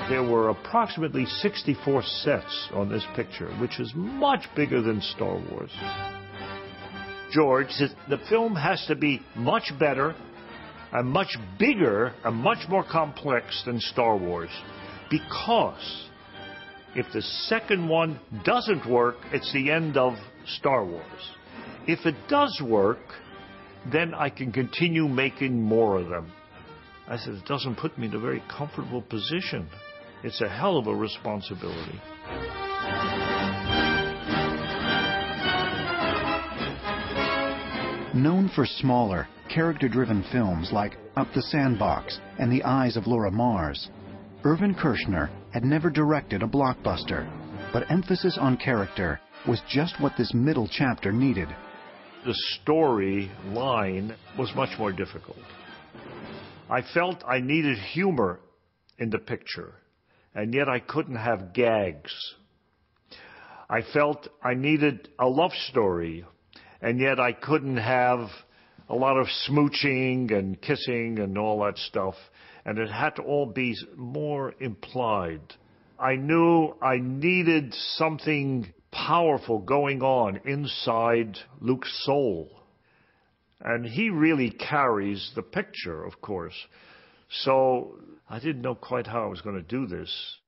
There were approximately 64 sets on this picture, which is much bigger than Star Wars. George says the film has to be much better and much bigger and much more complex than Star Wars, because if the second one doesn't work, it's the end of Star Wars. If it does work, then I can continue making more of them. I said, it doesn't put me in a very comfortable position. It's a hell of a responsibility. Known for smaller, character-driven films like Up the Sandbox and The Eyes of Laura Mars, Irvin Kershner had never directed a blockbuster, but emphasis on character was just what this middle chapter needed. The story line was much more difficult. I felt I needed humor in the picture, and yet I couldn't have gags. I felt I needed a love story, and yet I couldn't have a lot of smooching and kissing and all that stuff, and it had to all be more implied. I knew I needed something powerful going on inside Luke's soul, and he really carries the picture, of course. So I didn't know quite how I was going to do this.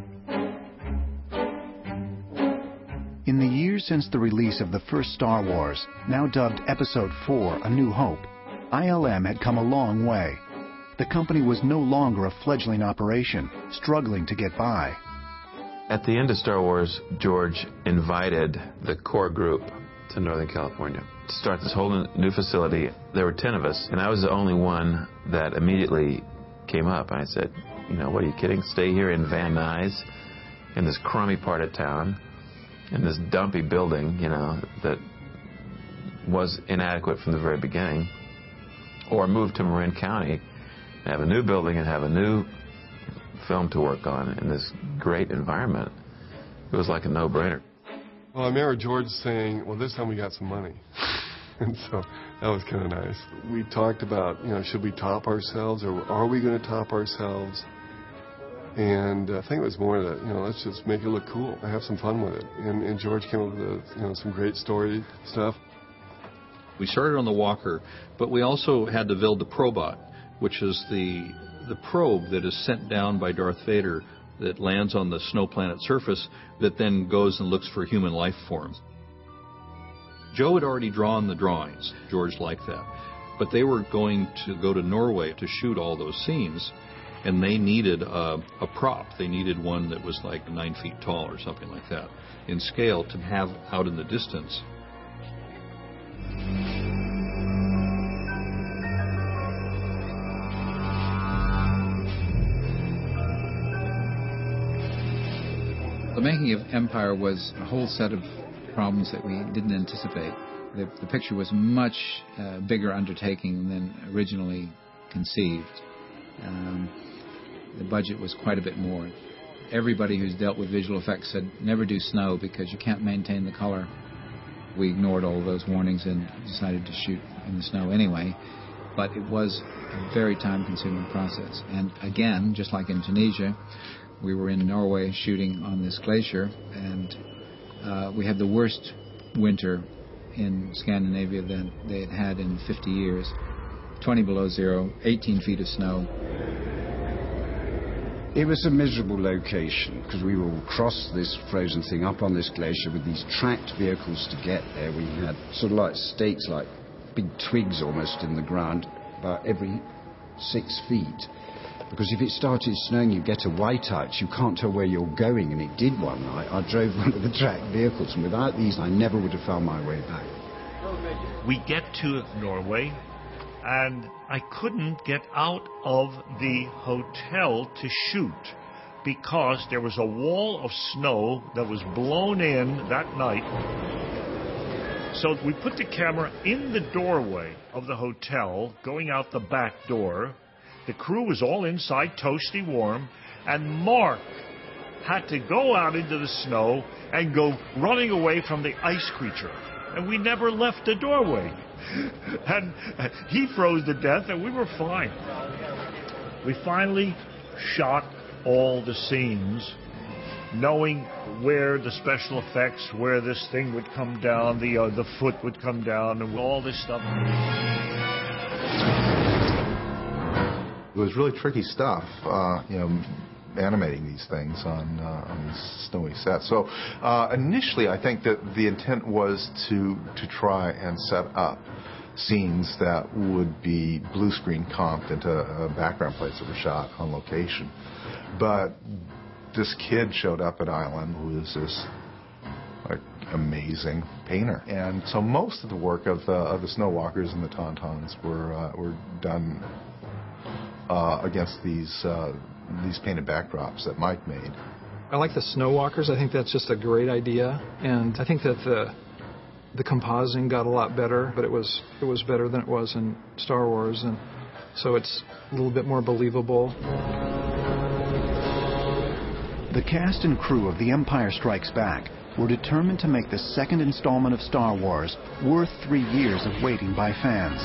In the years since the release of the first Star Wars, now dubbed Episode IV, A New Hope, ILM had come a long way. The company was no longer a fledgling operation, struggling to get by. At the end of Star Wars, George invited the core group to Northern California to start this whole new facility. There were 10 of us, and I was the only one that immediately came up. And I said, you know, what, are you kidding? Stay here in Van Nuys, in this crummy part of town, in this dumpy building, you know, that was inadequate from the very beginning, or move to Marin County and have a new building and have a new film to work on in this great environment. It was like a no-brainer. Well, I remember George saying, well, this time we got some money. And so that was kind of nice. We talked about, you know, should we top ourselves, or are we going to top ourselves? And I think it was more that, you know, let's just make it look cool. Have some fun with it. And George came up with, you know, some great story stuff. We started on the Walker, but we also had to build the Probot, which is the probe that is sent down by Darth Vader that lands on the snow planet surface that then goes and looks for human life forms. Joe had already drawn the drawings. George liked that. But they were going to go to Norway to shoot all those scenes, and they needed a prop. They needed one that was like 9 feet tall or something like that in scale to have out in the distance. The making of Empire was a whole set of problems that we didn't anticipate. The picture was a much bigger undertaking than originally conceived. The budget was quite a bit more. Everybody who's dealt with visual effects said, never do snow because you can't maintain the color. We ignored all those warnings and decided to shoot in the snow anyway. But it was a very time-consuming process. And again, just like in Tunisia, we were in Norway shooting on this glacier, and we had the worst winter in Scandinavia that they had had in 50 years. 20 below zero, 18 feet of snow. It was a miserable location because we will cross this frozen thing up on this glacier with these tracked vehicles to get there. We had sort of like stakes, like big twigs almost in the ground, about every 6 feet. Because if it started snowing, you get a whiteout. You can't tell where you're going, and it did one night. I drove one of the tracked vehicles, and without these, I never would have found my way back. We get to Norway, and I couldn't get out of the hotel to shoot because there was a wall of snow that was blown in that night. So we put the camera in the doorway of the hotel, going out the back door. The crew was all inside, toasty warm, and Mark had to go out into the snow and go running away from the ice creature. And we never left the doorway. And he froze to death, and we were fine. We finally shot all the scenes, knowing where the special effects, where this thing would come down, the foot would come down, and all this stuff. It was really tricky stuff, animating these things on these snowy sets. So initially, I think that the intent was to try and set up scenes that would be blue screen comped into background plates that were shot on location. But this kid showed up at Island who was this amazing painter, and so most of the work of the snow walkers and the tauntauns were done against these painted backdrops that Mike made. I like the snow walkers. I think that's just a great idea, and I think that the compositing got a lot better, but it was better than it was in Star Wars, and so it's a little bit more believable. The cast and crew of The Empire Strikes Back were determined to make the second installment of Star Wars worth 3 years of waiting by fans.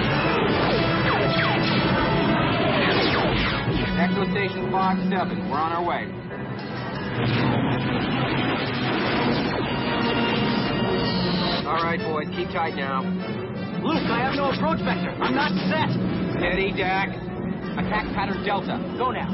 Echo Station Fox 7, we're on our way. All right, boys, keep tight now. Luke, I have no approach vector. I'm not set. Steady, Dak. Attack pattern Delta. Go now.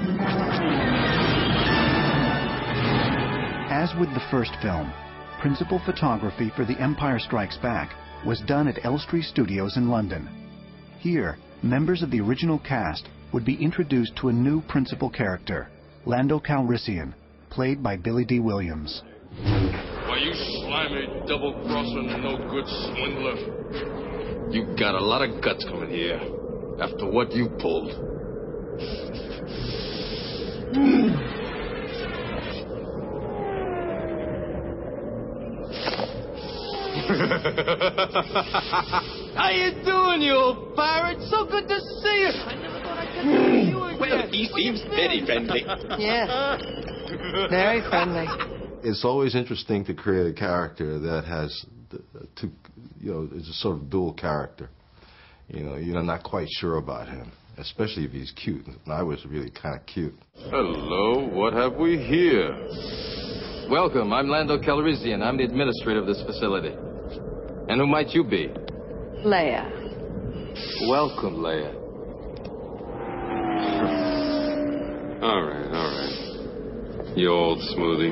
As with the first film, principal photography for The Empire Strikes Back was done at Elstree Studios in London. Here, members of the original cast would be introduced to a new principal character, Lando Calrissian, played by Billy D. Williams. Why, you slimy, double-crossing, no-good swindler. You got a lot of guts coming here after what you pulled. How you doing, you old pirate? So good to see you. I never thought I'd get to see you again. Well, he seems very friendly. Yeah, very friendly. It's always interesting to create a character that has, is a sort of dual character. You're not quite sure about him, especially if he's cute. And I was really kind of cute. Hello, what have we here? Welcome, I'm Lando Calrissian. I'm the administrator of this facility. And who might you be? Leia. Welcome, Leia. All right. You old smoothie.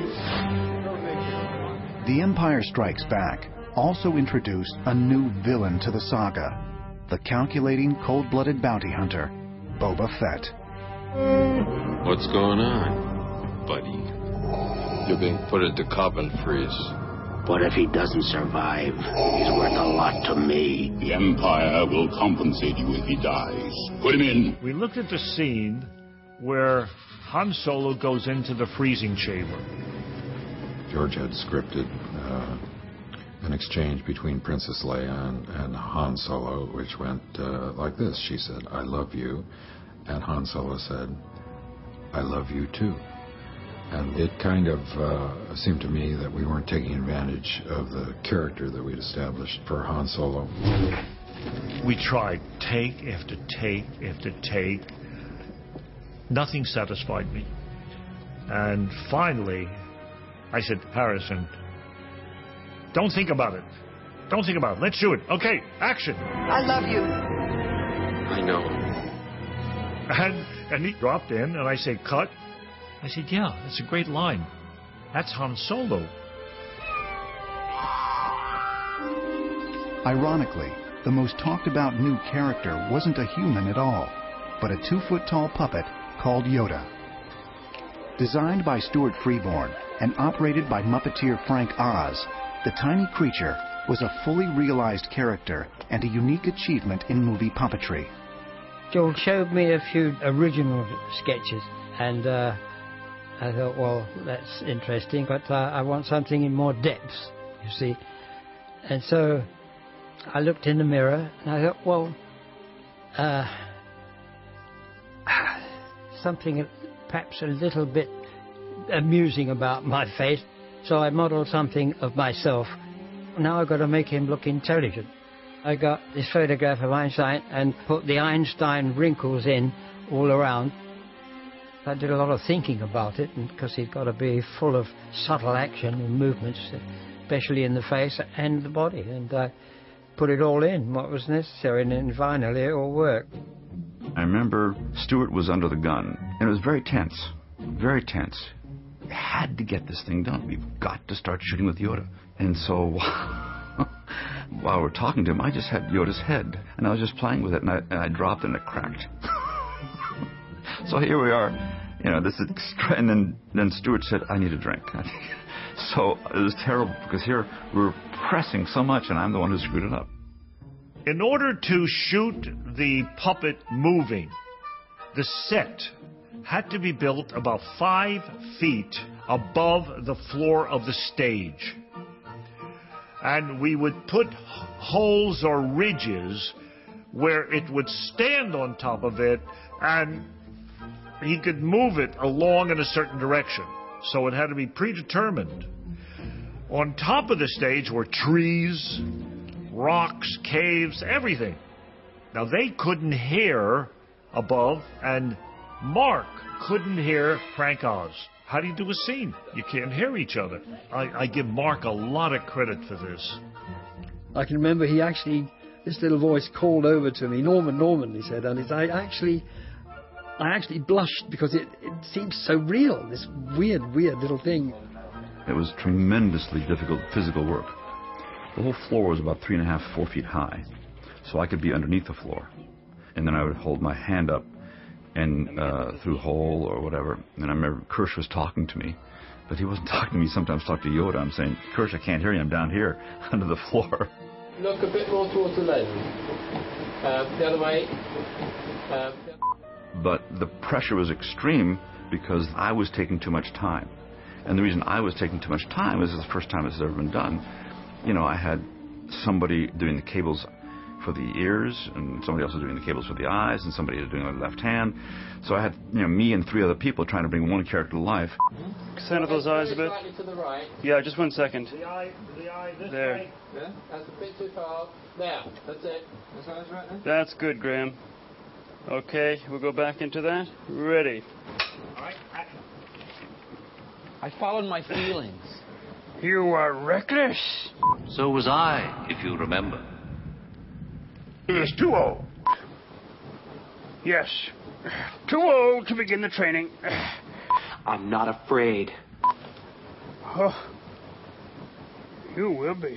The Empire Strikes Back also introduced a new villain to the saga, the calculating, cold-blooded bounty hunter, Boba Fett. What's going on, buddy? You're being put into carbon freeze. What if he doesn't survive? He's worth a lot to me. The Empire will compensate you if he dies. Put him in. We looked at the scene where Han Solo goes into the freezing chamber. George had scripted an exchange between Princess Leia and Han Solo, which went like this. She said, "I love you," and Han Solo said, "I love you too." And it kind of seemed to me that we weren't taking advantage of the character that we'd established for Han Solo. We tried take after take after take. Nothing satisfied me. And finally, I said, Harrison, don't think about it. Don't think about it. Let's do it. Okay, action. I love you. I know. And he dropped in, and I said, cut. I said, yeah, that's a great line. That's Han Solo. Ironically, the most talked about new character wasn't a human at all, but a 2-foot-tall puppet called Yoda. Designed by Stuart Freeborn and operated by Muppeteer Frank Oz, the tiny creature was a fully realized character and a unique achievement in movie puppetry. George showed me a few original sketches, and I thought, well, that's interesting, but I want something in more depth, you see. And so I looked in the mirror, and I thought, well, something perhaps a little bit amusing about my face. So I modeled something of myself. Now I've got to make him look intelligent. I got this photograph of Einstein and put the Einstein wrinkles in all around. I did a lot of thinking about it, because he's got to be full of subtle action and movements, especially in the face and the body. And I put it all in, what was necessary, and then finally it all worked. I remember Stewart was under the gun, and it was very tense, very tense. We had to get this thing done. We've got to start shooting with Yoda. And so while we're talking to him, I just had Yoda's head, and I was just playing with it, and I dropped it, and it cracked. So here we are, this is and then Stewart said, I need a drink. So it was terrible, because here we were pressing so much, and I'm the one who screwed it up. In order to shoot the puppet moving, the set had to be built about 5 feet above the floor of the stage. And we would put holes or ridges where it would stand on top of it, and he could move it along in a certain direction. So it had to be predetermined. On top of the stage were trees, rocks, caves, everything. Now, they couldn't hear above, and Mark couldn't hear Frank Oz. How do you do a scene? You can't hear each other. I give Mark a lot of credit for this. I can remember this little voice called over to me, Norman, he said, and I actually blushed, because it seemed so real, this weird little thing. It was tremendously difficult physical work. The whole floor was about 3.5, 4 feet high, so I could be underneath the floor. And then I would hold my hand up and through a hole or whatever. And I remember Kirsch was talking to me, but he wasn't talking to me. Sometimes talk to Yoda. I'm saying, Kirsch, I can't hear you. I'm down here under the floor. Look a bit more towards the lens. The other way. But the pressure was extreme because I was taking too much time. And the reason I was taking too much time is it's the first time it's ever been done. I had somebody doing the cables for the ears, and somebody else was doing the cables for the eyes, and somebody was doing it with the left hand. So I had, me and 3 other people trying to bring one character to life. Center those eyes a bit. To the right. Yeah, just 1 second. The eye this there. way. Yeah, that's a bit too far. There, that's it. That's right there. That's good, Graham. Okay, we'll go back into that. Ready. I followed my feelings. You are reckless. So was I, if you remember. He is too old. Yes, too old to begin the training. I'm not afraid. Oh, you will be.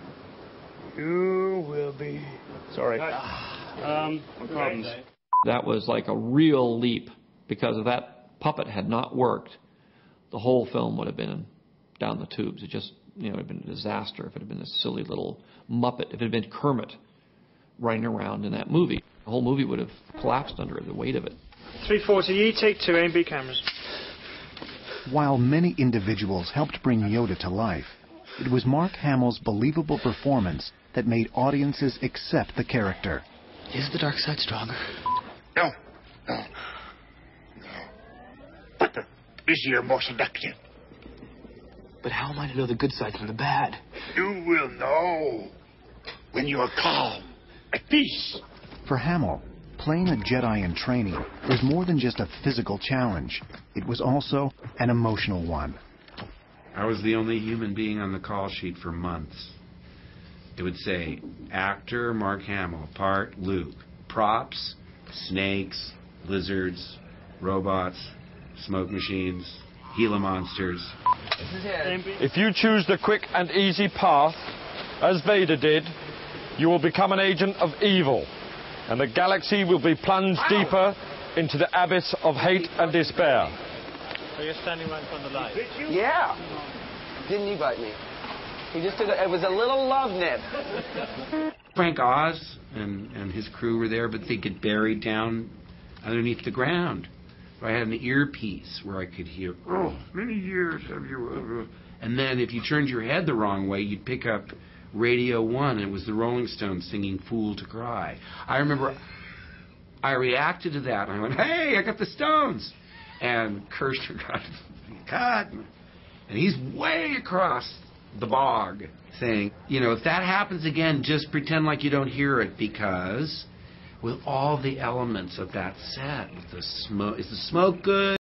You will be. Sorry. No problems. That was like a real leap, because if that puppet had not worked, the whole film would have been down the tubes. It just, it would have been a disaster if it had been a silly little Muppet. If it had been Kermit running around in that movie, the whole movie would have collapsed under the weight of it. 340E, take 2, A and B cameras. While many individuals helped bring Yoda to life, it was Mark Hamill's believable performance that made audiences accept the character. Is the dark side stronger? No. But the easier, more seductive. But how am I to know the good side from the bad? You will know when you are calm, at peace. For Hamill, playing a Jedi in training was more than just a physical challenge. It was also an emotional one. I was the only human being on the call sheet for months. It would say, actor Mark Hamill, part Luke, props, snakes, lizards, robots, smoke machines, Gila monsters. If you choose the quick and easy path, as Vader did, you will become an agent of evil, and the galaxy will be plunged deeper into the abyss of hate and despair. So you're standing right on the line? Yeah. Didn't he bite me? He just took it was a little love nip. Frank Oz and his crew were there, but they get buried down underneath the ground. So I had an earpiece where I could hear, many years of your... And then if you turned your head the wrong way, you'd pick up Radio 1, and it was the Rolling Stones singing Fool to Cry. I remember I reacted to that, and I went, hey, I got the Stones. And Kirshner got and he's way across the bog saying, if that happens again, just pretend like you don't hear it, because with all the elements of that set, with the smoke, is the smoke good?